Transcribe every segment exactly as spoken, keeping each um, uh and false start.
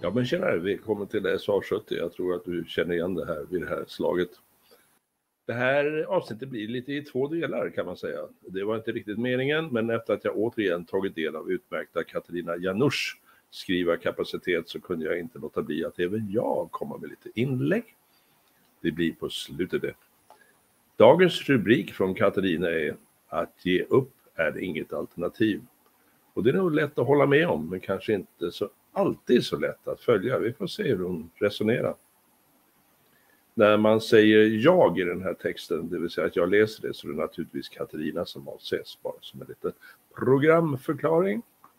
Ja, men tjena, välkommen till S A sjuttio. Jag tror att du känner igen det här vid det här slaget. Det här avsnittet blir lite i två delar kan man säga. Det var inte riktigt meningen, men efter att jag återigen tagit del av utmärkta Katarina Janouchs skrivarkapacitet så kunde jag inte låta bli att även jag kommer med lite inlägg. Det blir på slutet det. Dagens rubrik från Katarina är att ge upp är inget alternativ. Och det är nog lätt att hålla med om, men kanske inte så alltid så lätt att följa. Vi får se hur hon resonerar. När man säger jag i den här texten, det vill säga att jag läser det, så är det naturligtvis Katarina som avses, bara som en liten programförklaring.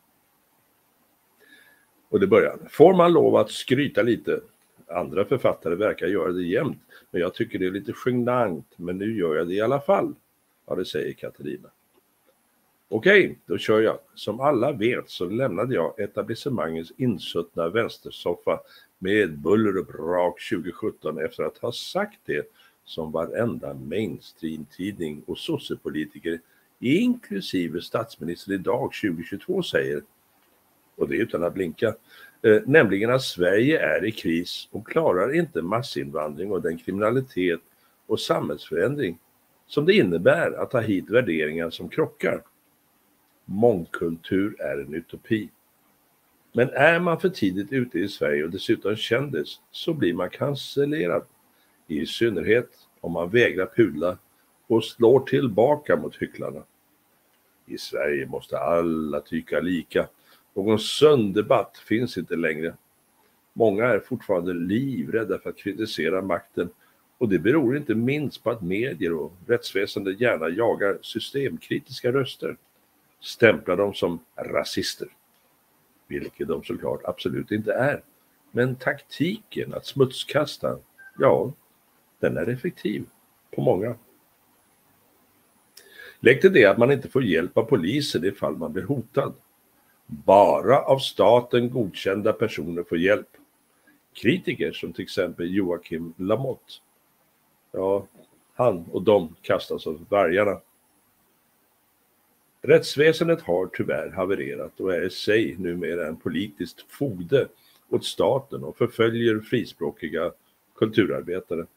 Och det börjar. Får man lov att skryta lite? Andra författare verkar göra det jämt, men jag tycker det är lite genant, men nu gör jag det i alla fall. Ja, det säger Katarina. Okej, då kör jag. Som alla vet så lämnade jag etablissemangets insuttna vänstersoffa med buller och brak tjugo sjutton efter att ha sagt det som varenda mainstream-tidning och sociopolitiker inklusive statsminister idag tjugo tjugotvå säger, och det utan att blinka, eh, nämligen att Sverige är i kris och klarar inte massinvandring och den kriminalitet och samhällsförändring som det innebär att ta hit värderingar som krockar. Mångkultur är en utopi. Men är man för tidigt ute i Sverige och dessutom kändis så blir man cancellerad. I synnerhet om man vägrar pudla och slår tillbaka mot hycklarna. I Sverige måste alla tycka lika. Någon söndebatt finns inte längre. Många är fortfarande livrädda för att kritisera makten, och det beror inte minst på att medier och rättsväsende gärna jagar systemkritiska röster. Stämplar dem som rasister, vilket de såklart absolut inte är. Men taktiken att smutskasta, ja, den är effektiv på många. Lägg till det att man inte får hjälp av polisen ifall man blir hotad. Bara av staten godkända personer får hjälp. Kritiker som till exempel Joakim Lamotte, ja, han och de kastas av vargarna. Rättsväsendet har tyvärr havererat och är i sig numera en politiskt fogde åt staten och förföljer frispråkiga kulturarbetare.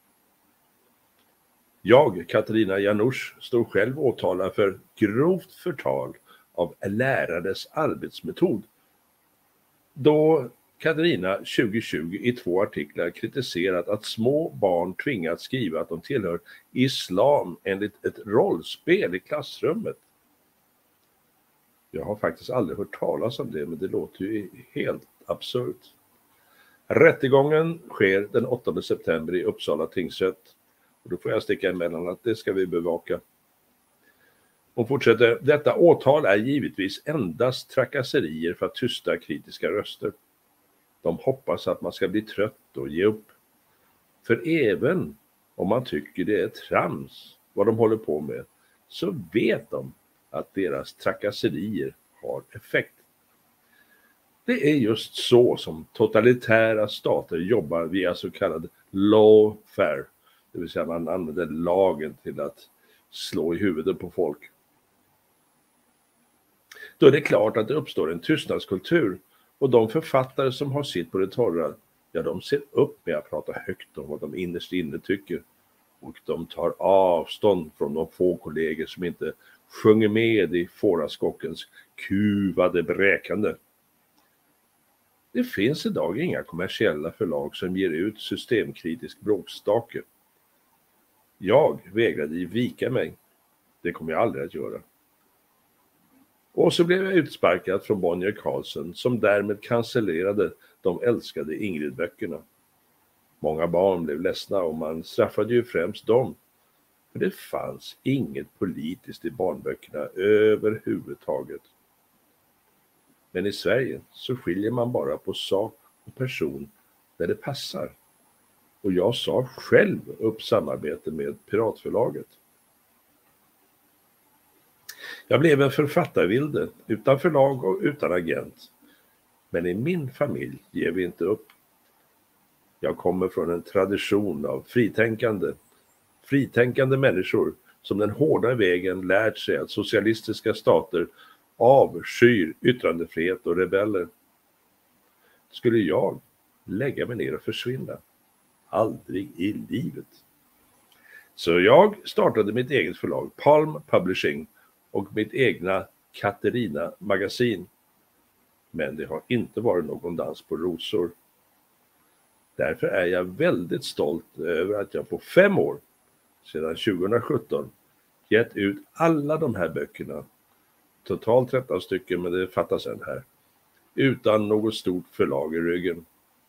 Jag, Katarina Janouch, står själv åtalad för grovt förtal av lärares arbetsmetod. Då Katarina tjugo tjugo i två artiklar kritiserat att små barn tvingats skriva att de tillhör islam enligt ett rollspel i klassrummet. Jag har faktiskt aldrig hört talas om det, men det låter ju helt absurt. Rättegången sker den åttonde september i Uppsala tingsrätt. Och då får jag sticka emellan att det ska vi bevaka. Hon fortsätter, detta åtal är givetvis endast trakasserier för att tysta kritiska röster. De hoppas att man ska bli trött och ge upp. För även om man tycker det är trams vad de håller på med, så vet de att deras trakasserier har effekt. Det är just så som totalitära stater jobbar via så kallad lawfare, det vill säga man använder lagen till att slå i huvudet på folk. Då är det klart att det uppstår en tystnadskultur, och de författare som har sitt på det torra, ja, de ser upp med att prata högt om vad de innerst inne tycker, och de tar avstånd från de få kollegor som inte sjunger med i fåraskockens kuvade bräkande. Det finns idag inga kommersiella förlag som ger ut systemkritisk bråkstake. Jag vägrade vika mig. Det kommer jag aldrig att göra. Och så blev jag utsparkad från Bonnier Carlsen, som därmed cancellerade de älskade Ingrid-böckerna. Många barn blev ledsna och man straffade ju främst dem. För det fanns inget politiskt i barnböckerna överhuvudtaget. Men i Sverige så skiljer man bara på sak och person där det passar. Och jag sa själv upp samarbete med Piratförlaget. Jag blev en författarvilde utan förlag och utan agent. Men i min familj ger vi inte upp. Jag kommer från en tradition av fritänkande. Fritänkande människor som den hårda vägen lärt sig att socialistiska stater avskyr yttrandefrihet och rebeller. Skulle jag lägga mig ner och försvinna. Aldrig i livet. Så jag startade mitt eget förlag, Palm Publishing, och mitt egna Katarina magasin. Men det har inte varit någon dans på rosor. Därför är jag väldigt stolt över att jag på fem år, sedan tjugohundrasjutton, gett ut alla de här böckerna. Totalt tretton stycken, men det fattas en här. Utan något stort förlag i ryggen.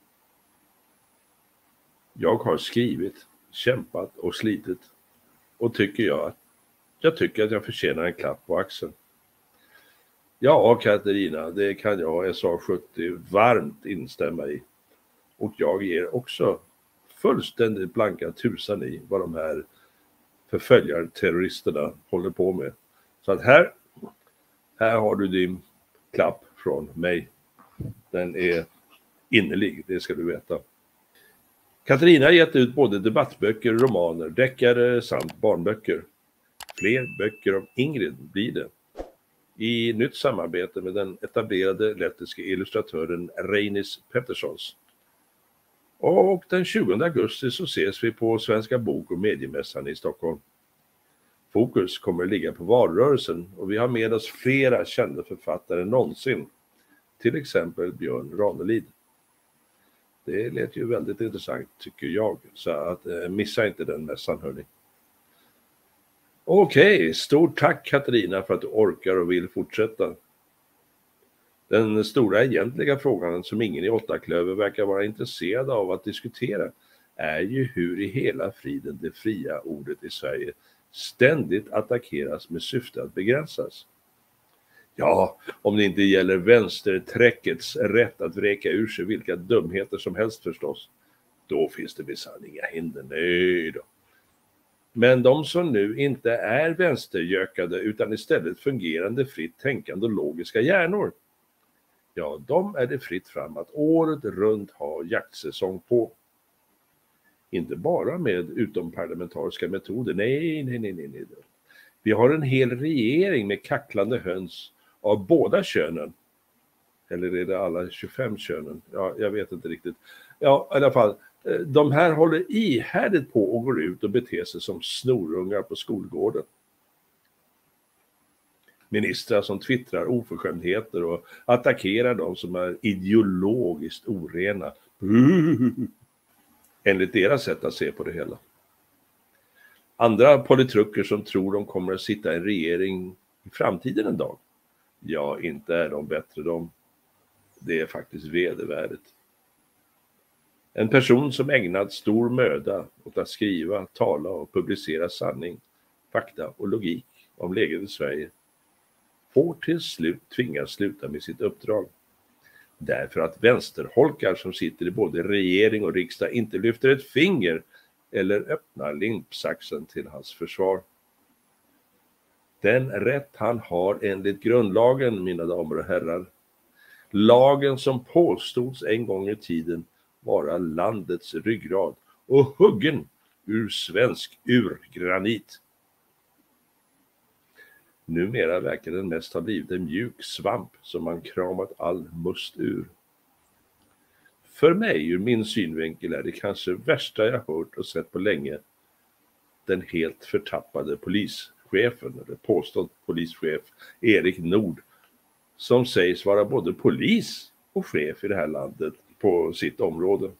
Jag har skrivit, kämpat och slitit. Och tycker jag, jag tycker att jag förtjänar en klapp på axeln. Ja, Katarina, det kan jag S A sjuttio varmt instämma i. Och jag ger också fullständigt blanka tusan i vad de här förföljarterroristerna håller på med. Så att här, här har du din klapp från mig. Den är innerlig, det ska du veta. Katarina har gett ut både debattböcker, romaner, deckare samt barnböcker. Fler böcker om Ingrid blir det. I nytt samarbete med den etablerade lettiska illustratören Reinis Petterssons. Och den tjugonde augusti så ses vi på Svenska bok- och mediemässan i Stockholm. Fokus kommer att ligga på valrörelsen och vi har med oss flera kända författare någonsin. Till exempel Björn Ranelid. Det lät ju väldigt intressant tycker jag, så att eh, missa inte den mässan hörni. Okej, stort tack Katarina för att du orkar och vill fortsätta. Den stora egentliga frågan som ingen i Åttaklöver verkar vara intresserad av att diskutera är ju hur i hela friden det fria ordet i Sverige ständigt attackeras med syfte att begränsas. Ja, om det inte gäller vänsterträckets rätt att vräka ur sig vilka dumheter som helst förstås. Då finns det minsann inga hinder, nej då. Men de som nu inte är vänstergökade utan istället fungerande fritt tänkande och logiska hjärnor. Ja, de är det fritt fram att året runt ha jaktsäsong på. Inte bara med utomparlamentariska metoder, nej, nej, nej, nej, nej. Vi har en hel regering med kacklande höns av båda könen. Eller är det alla tjugofem könen? Ja, jag vet inte riktigt. Ja, i alla fall. De här håller ihärdigt på och går ut och beter sig som snorungar på skolgården. Ministrar som twittrar oförskämdheter och attackerar de som är ideologiskt orena. Enligt deras sätt att se på det hela. Andra politrucker som tror de kommer att sitta i en regering i framtiden en dag. Ja, inte är de bättre de. Det är faktiskt vedervärdigt. En person som ägnat stor möda åt att skriva, tala och publicera sanning, fakta och logik om läget i Sverige får till slut tvingas sluta med sitt uppdrag. Därför att vänsterholkar som sitter i både regering och riksdag inte lyfter ett finger eller öppnar limpsaxen till hans försvar. Den rätt han har enligt grundlagen, mina damer och herrar. Lagen som påstods en gång i tiden vara landets ryggrad och huggen ur svensk urgranit. Numera verkar den mest ha blivit en mjuk svamp som man kramat all must ur. För mig, ur min synvinkel, är det kanske värsta jag hört och sett på länge den helt förtappade polischefen, eller påstådd polischef, Erik Nord, som sägs vara både polis och chef i det här landet på sitt område.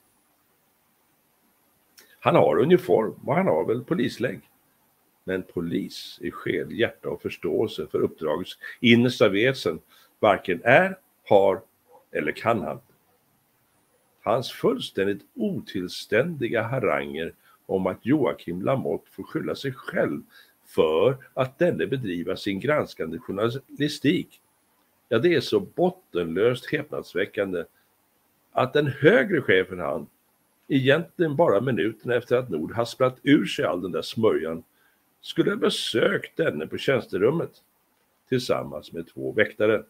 Han har uniform och han har väl polislägg. Men polis i själ, hjärta och förståelse för uppdragets innersta väsen varken är, har eller kan han. Hans fullständigt otillständiga haranger om att Joakim Lamotte får skylla sig själv för att denne bedriva sin granskande journalistik. Ja, det är så bottenlöst häpnadsväckande att den högre chefen han, egentligen bara minuten efter att Nord hasplat ur sig all den där smörjan, skulle ha besökt denne på tjänsterummet tillsammans med två väktare.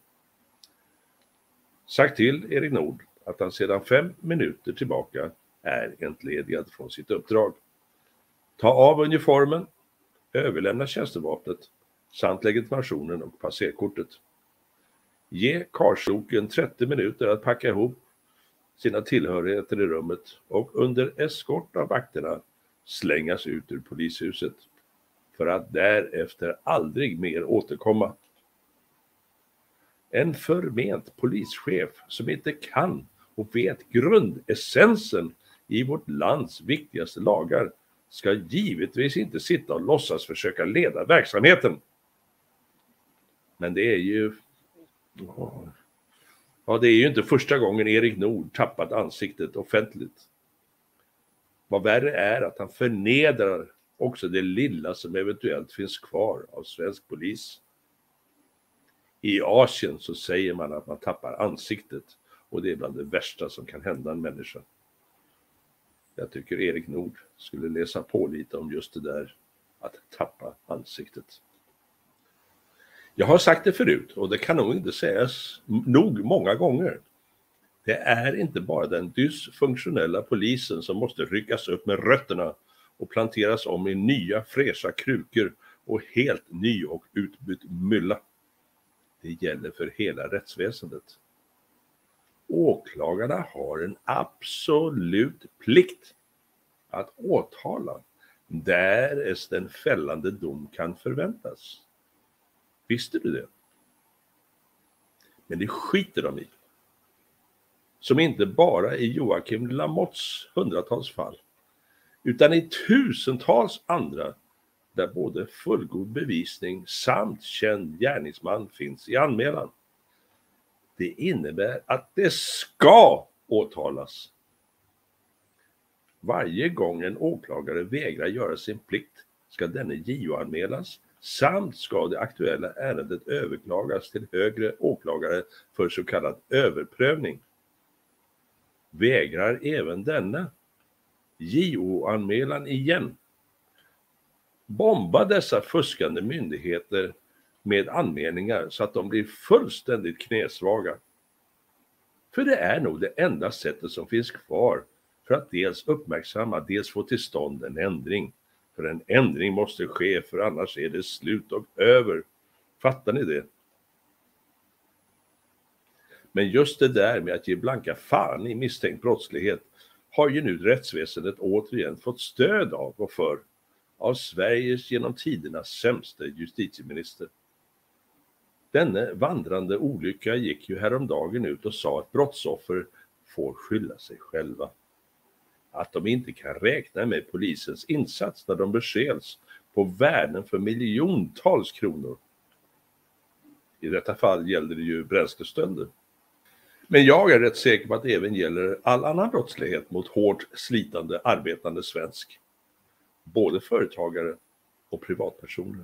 Sagt till Erik Nord att han sedan fem minuter tillbaka är entledigad från sitt uppdrag. Ta av uniformen, överlämna tjänstevapnet samt legitimationen och passerkortet. Ge karlsloken trettio minuter att packa ihop sina tillhörigheter i rummet och under eskort av vakterna slängas ut ur polishuset för att därefter aldrig mer återkomma. En förment polischef som inte kan och vet grundessensen i vårt lands viktigaste lagar ska givetvis inte sitta och låtsas försöka leda verksamheten. Men det är ju... Ja, det är ju inte första gången Erik Nord tappat ansiktet offentligt. Vad värre är att han förnedrar också det lilla som eventuellt finns kvar av svensk polis. I Asien så säger man att man tappar ansiktet och det är bland det värsta som kan hända en människa. Jag tycker Erik Nord skulle läsa på lite om just det där att tappa ansiktet. Jag har sagt det förut och det kan nog inte sägas nog många gånger. Det är inte bara den dysfunktionella polisen som måste ryckas upp med rötterna och planteras om i nya fräscha krukor och helt ny och utbytt mylla. Det gäller för hela rättsväsendet. Åklagarna har en absolut plikt att åtala därest en fällande dom kan förväntas. Visste du det? Men det skiter de i. Som inte bara i Joakim Lamotts hundratals fall, utan i tusentals andra där både fullgod bevisning samt känd gärningsman finns i anmälan. Det innebär att det ska åtalas. Varje gång en åklagare vägrar göra sin plikt ska denne J O-anmälas samt ska det aktuella ärendet överklagas till högre åklagare för så kallad överprövning. Vägrar även denna J O-anmälan igen, bomba dessa fuskande myndigheter med anmälningar så att de blir fullständigt knäsvaga. För det är nog det enda sättet som finns kvar för att dels uppmärksamma, dels få till stånd en ändring. För en ändring måste ske, för annars är det slut och över. Fattar ni det? Men just det där med att ge blanka fan i misstänkt brottslighet har ju nu rättsväsendet återigen fått stöd av och för av Sveriges genom tidernas sämsta justitieminister. Denne vandrande olycka gick ju häromdagen ut och sa att brottsoffer får skylla sig själva. Att de inte kan räkna med polisens insats när de beskäls på värden för miljontals kronor. I detta fall gällde det ju bränslestölder. Men jag är rätt säker på att det även gäller all annan brottslighet mot hårt slitande arbetande svensk. Både företagare och privatpersoner.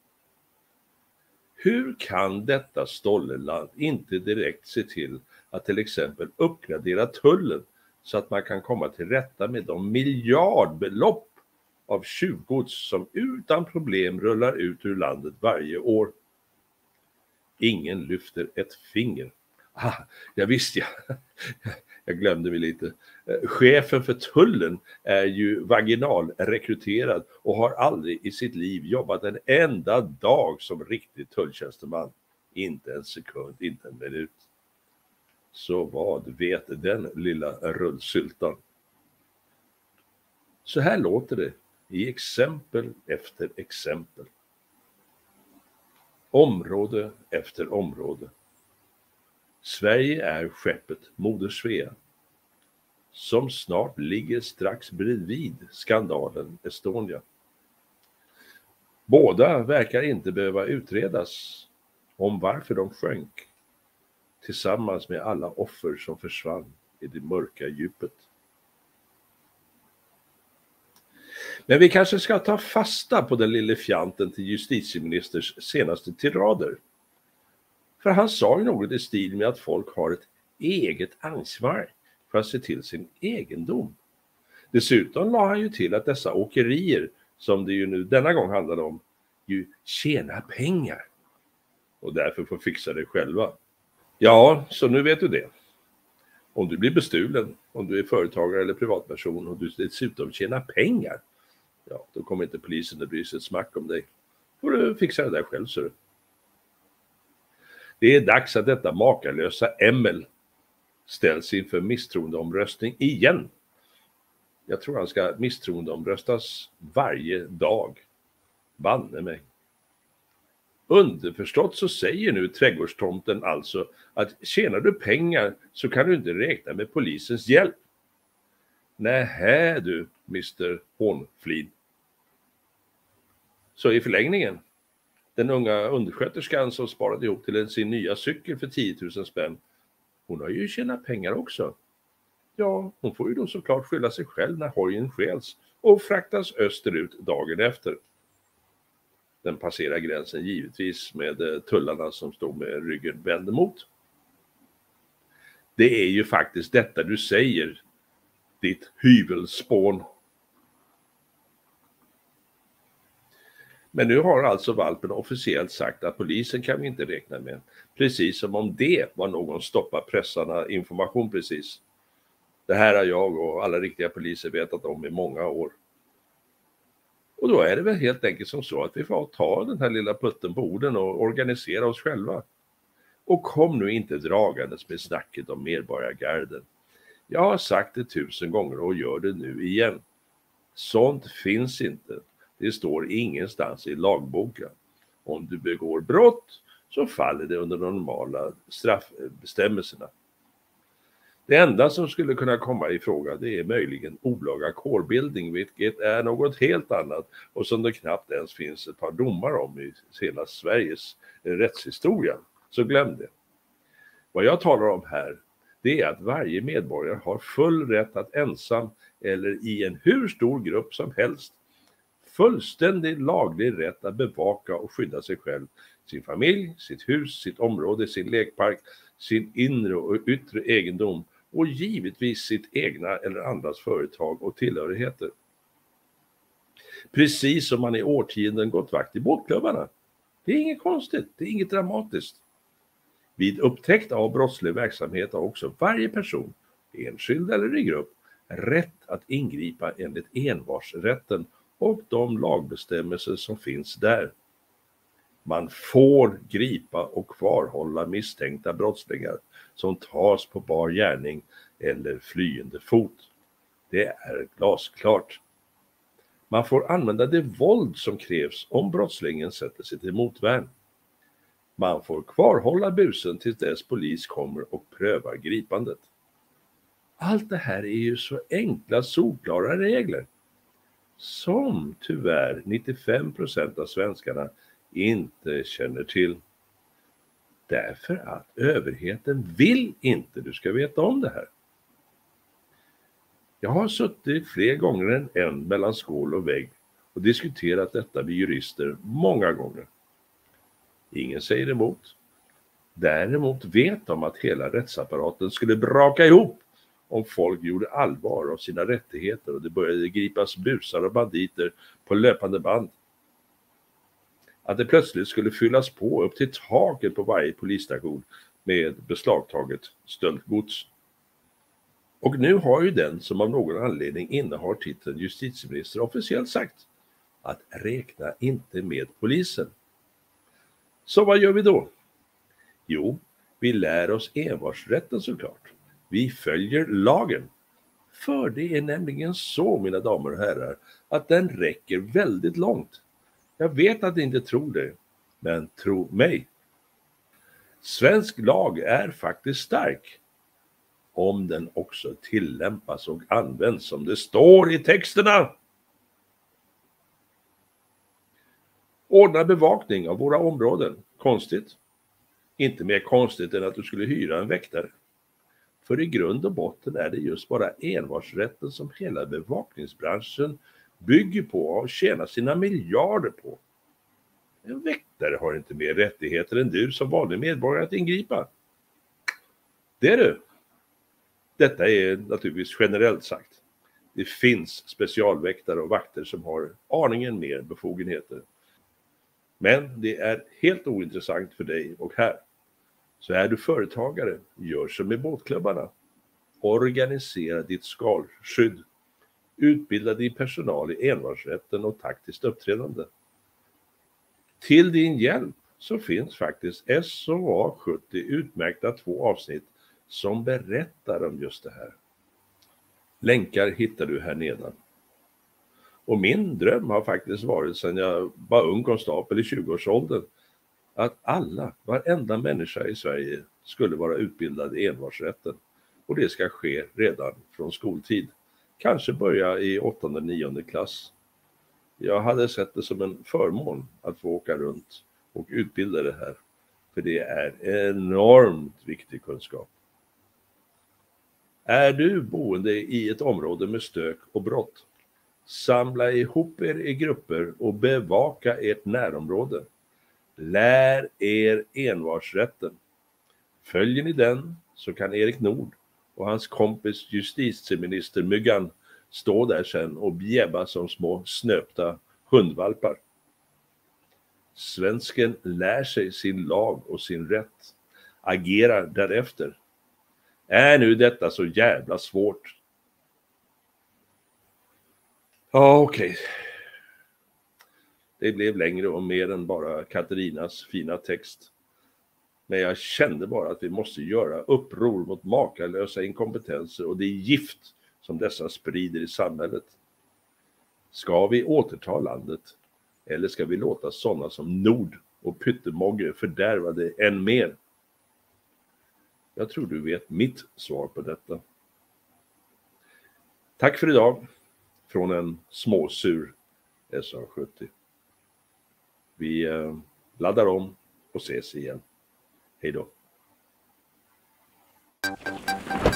Hur kan detta stolleland inte direkt se till att till exempel uppgradera tullen så att man kan komma till rätta med de miljardbelopp av tjuvgods som utan problem rullar ut ur landet varje år? Ingen lyfter ett finger. Ah, jag visste jag. Jag glömde mig lite. Chefen för tullen är ju vaginalrekryterad och har aldrig i sitt liv jobbat en enda dag som riktig tulltjänsteman. Inte en sekund, inte en minut. Så vad vet den lilla rullsyltan? Så här låter det i exempel efter exempel. Område efter område. Sverige är skeppet Moder Svea, som snart ligger strax bredvid skandalen Estonia. Båda verkar inte behöva utredas om varför de sjönk, tillsammans med alla offer som försvann i det mörka djupet. Men vi kanske ska ta fasta på den lille fjanten till justitieministers senaste tirader. För han sa ju något i stil med att folk har ett eget ansvar för att se till sin egendom. Dessutom la han ju till att dessa åkerier, som det ju nu denna gång handlar om, ju tjänar pengar. Och därför får fixa det själva. Ja, så nu vet du det. Om du blir bestulen, om du är företagare eller privatperson och du dessutom tjänar pengar, ja, då kommer inte polisen att bry sig ett smack om dig. Får du fixa det där själv, så. Det är dags att detta makalösa Emel ställs inför misstroendeomröstning igen. Jag tror han ska misstroendeomröstas varje dag. Banne mig. Underförstått så säger nu trädgårdstomten alltså att tjänar du pengar så kan du inte räkna med polisens hjälp. Nähä du, mister Hånflin. Så i förlängningen, den unga undersköterskan som sparade ihop till sin nya cykel för tio tusen spänn, hon har ju tjänat pengar också. Ja, hon får ju då såklart skylla sig själv när hojen stjäls och fraktas österut dagen efter. Den passerar gränsen givetvis med tullarna som står med ryggen vänd emot. Det är ju faktiskt detta du säger, ditt hyvelspån. Men nu har alltså valpen officiellt sagt att polisen kan vi inte räkna med. Precis som om det var någon stoppa pressarna information precis. Det här har jag och alla riktiga poliser vetat om i många år. Och då är det väl helt enkelt som så att vi får ta den här lilla putten på orden och organisera oss själva. Och kom nu inte dragandes med snacket om medborgargarden. Jag har sagt det tusen gånger och gör det nu igen. Sånt finns inte. Det står ingenstans i lagboken. Om du begår brott så faller det under de normala straffbestämmelserna. Det enda som skulle kunna komma i fråga det är möjligen olaga kårbildning, vilket är något helt annat och som det knappt ens finns ett par domar om i hela Sveriges rättshistoria. Så glöm det. Vad jag talar om här det är att varje medborgare har full rätt att ensam eller i en hur stor grupp som helst fullständig laglig rätt att bevaka och skydda sig själv, sin familj, sitt hus, sitt område, sin lekpark, sin inre och yttre egendom och givetvis sitt egna eller andras företag och tillhörigheter. Precis som man i årtionden gått vakt i båtklubbarna. Det är inget konstigt, det är inget dramatiskt. Vid upptäckt av brottslig verksamhet har också varje person, enskild eller i grupp, rätt att ingripa enligt envarsrätten och de lagbestämmelser som finns där. Man får gripa och kvarhålla misstänkta brottslingar som tas på bar gärning eller flyende fot. Det är glasklart. Man får använda det våld som krävs om brottslingen sätter sig till motvärn. Man får kvarhålla busen tills dess polis kommer och prövar gripandet. Allt det här är ju så enkla, solklara regler. Som tyvärr nittiofem procent av svenskarna inte känner till. Därför att överheten vill inte du ska veta om det här. Jag har suttit fler gånger än en mellan skål och vägg och diskuterat detta med jurister många gånger. Ingen säger emot. Däremot vet de att hela rättsapparaten skulle braka ihop om folk gjorde allvar av sina rättigheter och det började gripas busar och banditer på löpande band. Att det plötsligt skulle fyllas på upp till taket på varje polisstation med beslagtaget stöldgods. Och nu har ju den som av någon anledning innehar titeln justitieminister officiellt sagt att räkna inte med polisen. Så vad gör vi då? Jo, vi lär oss envarsrätten såklart. Vi följer lagen. För det är nämligen så, mina damer och herrar, att den räcker väldigt långt. Jag vet att ni inte tror det, men tro mig. Svensk lag är faktiskt stark. Om den också tillämpas och används som det står i texterna. Ordna bevakning av våra områden. Konstigt. Inte mer konstigt än att du skulle hyra en väktare. För i grund och botten är det just bara envarsrätten som hela bevakningsbranschen bygger på och tjänar sina miljarder på. En väktare har inte mer rättigheter än du som vanlig medborgare att ingripa. Det är du. Detta är naturligtvis generellt sagt. Det finns specialväktare och vakter som har aningen mer befogenheter. Men det är helt ointressant för dig och här. Så är du företagare, gör som med båtklubbarna. Organisera ditt skalskydd. Utbilda din personal i envarsrätten och taktiskt uppträdande. Till din hjälp så finns faktiskt S O A sjuttio utmärkta två avsnitt som berättar om just det här. Länkar hittar du här nedan. Och min dröm har faktiskt varit sedan jag var ung konstapel i tjugoårsåldern att alla, varenda människa i Sverige skulle vara utbildad i envarsrätten. Och det ska ske redan från skoltid. Kanske börja i åttonde, nionde klass. Jag hade sett det som en förmån att få åka runt och utbilda det här. För det är enormt viktig kunskap. Är du boende i ett område med stök och brott? Samla ihop er i grupper och bevaka ert närområde. Lär er envarsrätten. Följer ni den så kan Erik Nord och hans kompis justitieminister Myggan stå där sen och bjäbba som små snöpta hundvalpar. Svensken lär sig sin lag och sin rätt. Agerar därefter. Är nu detta så jävla svårt? Ja, okej. Okay. Det blev längre och mer än bara Katarinas fina text. Men jag kände bara att vi måste göra uppror mot makalösa inkompetenser och det gift som dessa sprider i samhället. Ska vi återta landet? Eller ska vi låta sådana som Nord och Pyttemogge fördärva det än mer? Jag tror du vet mitt svar på detta. Tack för idag. Från en småsur S A sjuttio. Vi eh, laddar om och ses igen. Hej då.